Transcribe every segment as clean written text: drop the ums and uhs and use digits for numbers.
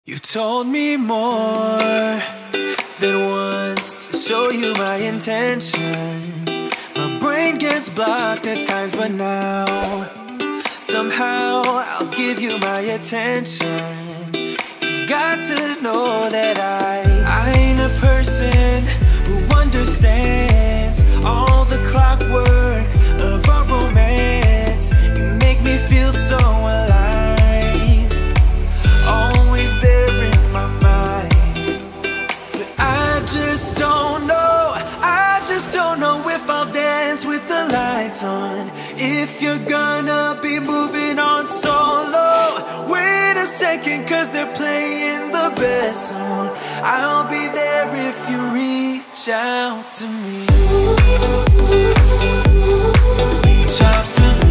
You told me more than once to show you my intention. My brain gets blocked at times, but now somehow I'll give you my attention. You've got to know that I ain't a person who understands all the clockwork of our romance. You make me feel so alive, always there in my mind. But I just don't know if I'll dance with the lights on. If you're gonna be moving on solo, wait a second, cause they're playing the best song. I'll be there if you reach out to me. Reach out to me.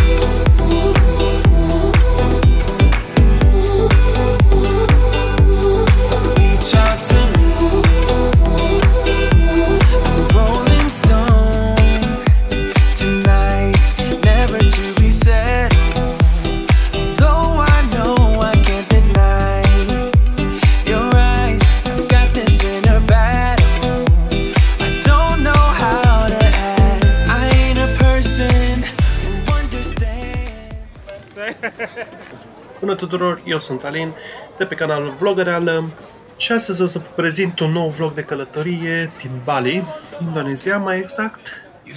Bună tuturor, eu sunt Alin, de pe canalul Vlogăreală și astăzi o să vă prezint un nou vlog de călătorie din Bali, Indonezia mai exact.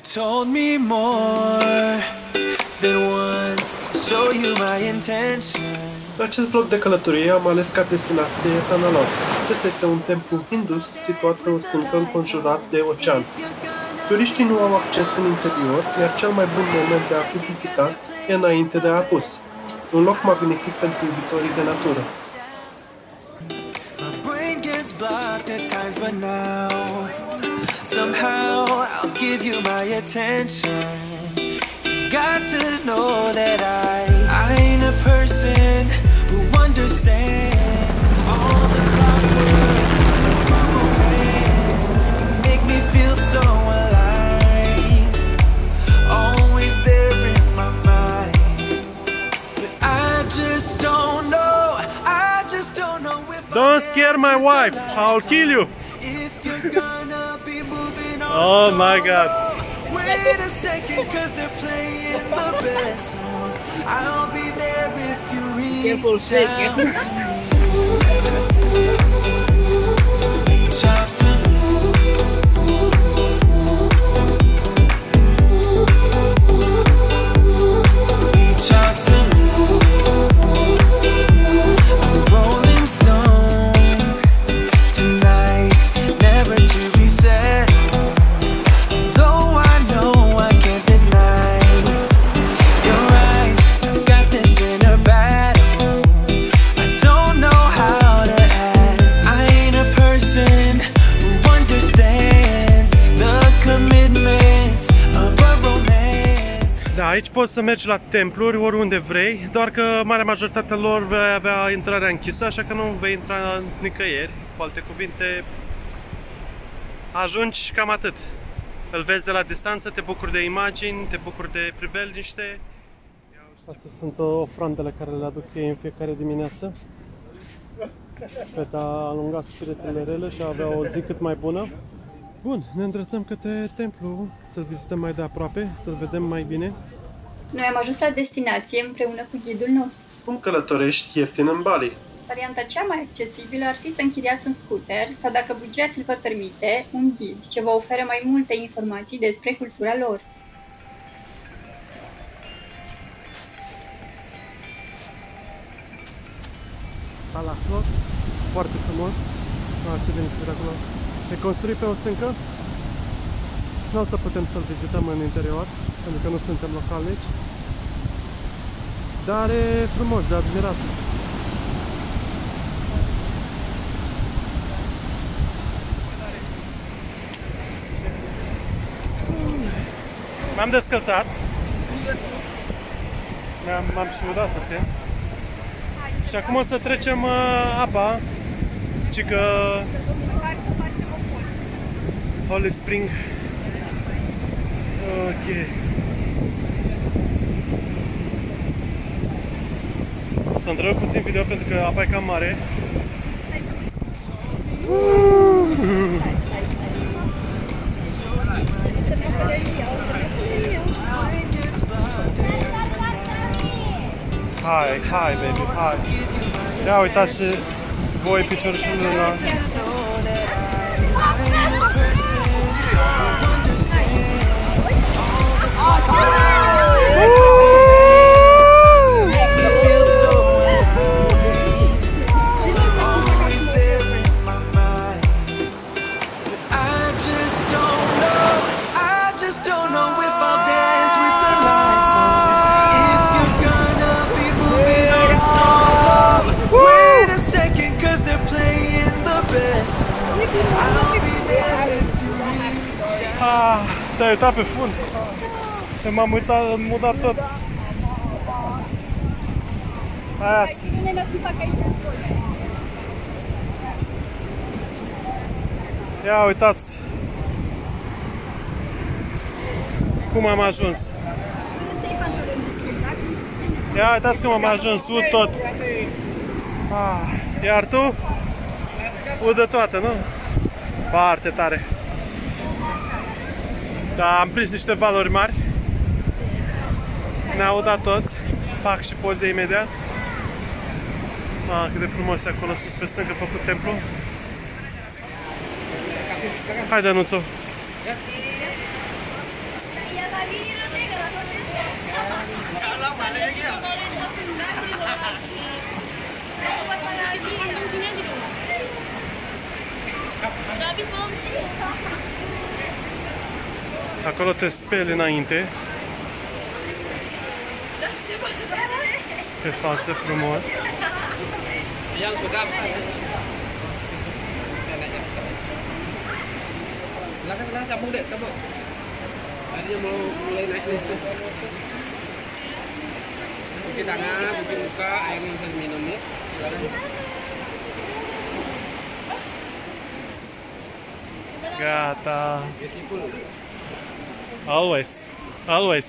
La acest vlog de călătorie am ales ca destinație Tanah. Acesta este un templu hindus situat pe o stâncă înconjurat de ocean. Turiștii nu au acces în interior, iar cel mai bun moment de a fi vizitat e înainte de apus. Un loc magnific pentru iubitorii de natură. Don't scare my wife, I'll kill you. Oh my God. Wait a second, cause they're playing the best song. I'll be there if you reach out to me. Reach out to me. Reach out to me. I'm a rolling stone. Da, aici poți să mergi la templuri oriunde vrei, doar că marea majoritatea lor vei avea intrarea închisă, așa că nu vei intra nicăieri. Cu alte cuvinte, ajungi și cam atât. Îl vezi de la distanță, te bucuri de imagini, te bucuri de priveliște. Astea sunt ofrandele care le aduc ei în fiecare dimineață pentru a alunga spiritele rele și a avea o zi cât mai bună. Bun, ne îndreptăm către templu, să-l vizităm mai de aproape, să-l vedem mai bine. Noi am ajuns la destinație împreună cu ghidul nostru. Cum călătorești ieftin în Bali? Varianta cea mai accesibilă ar fi să închiriați un scooter sau, dacă bugetul vă permite, un ghid ce vă oferă mai multe informații despre cultura lor. Talahot, foarte frumos, ce liniște de acolo. E construit pe o stâncă. Nu o să putem să-l vizităm în interior, pentru că nu suntem localnici. Dar e frumos, de admirat. M-am descălțat. M-am și udat puțin. Și acum o să trecem apa. Și că Holy Spring. Ok. Să întrerup puțin video pentru că apa e cam mare. Hai, hai, baby, hai. Ia uitați și voi piciorușul ăla. Te-ai uitat pe fund? M-am uitat, am mutat tot. Aia. Ia uitați cum am ajuns. Ia uitați cum am ajuns, ud tot. Iar tu? Udă toată, nu? Foarte tare. Da, am prins niște valori mari. Ne-au udat toți. Fac și poze imediat. Cât de frumos e acolo sus pe stâncă făcut templu. Hai, Dănuțu! Acolo te speli înainte. Pe față frumos. Gata. Always. Always.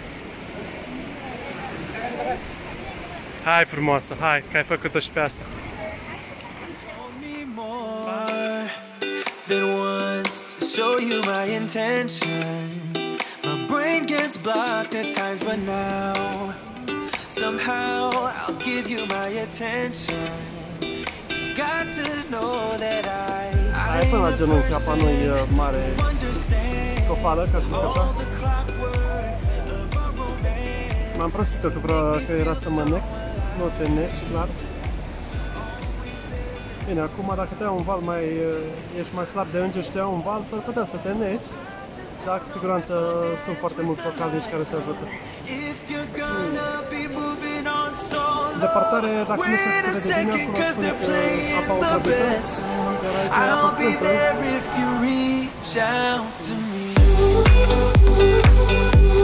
Hai frumoasă, hai, că ai făcut-o și pe asta. Than once to show you my intention. My brain gets blocked at times, but now somehow I'll give you my attention. You've got to know that Hai până la genunchi, apa nu-i mare cofală, ca să zic așa. M-am prostit că era să mă nec, nu te neci, clar. Bine, acum dacă te ia un val ești mai slab de înger și te ia un val, s-ar putea să te neci, dar cu siguranță sunt foarte mulți localnici care se ajută. Departare, dacă nu se vede bine, acolo spune că apa o grăbită, dar aici e apa sfântă.